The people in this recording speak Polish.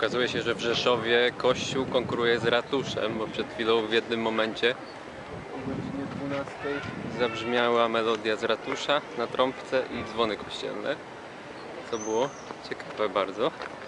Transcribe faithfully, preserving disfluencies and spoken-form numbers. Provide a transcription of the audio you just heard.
Okazuje się, że w Rzeszowie kościół konkuruje z ratuszem, bo przed chwilą w jednym momencie o godzinie dwunastej zabrzmiała melodia z ratusza na trąbce i dzwony kościelne. Co było ciekawe bardzo.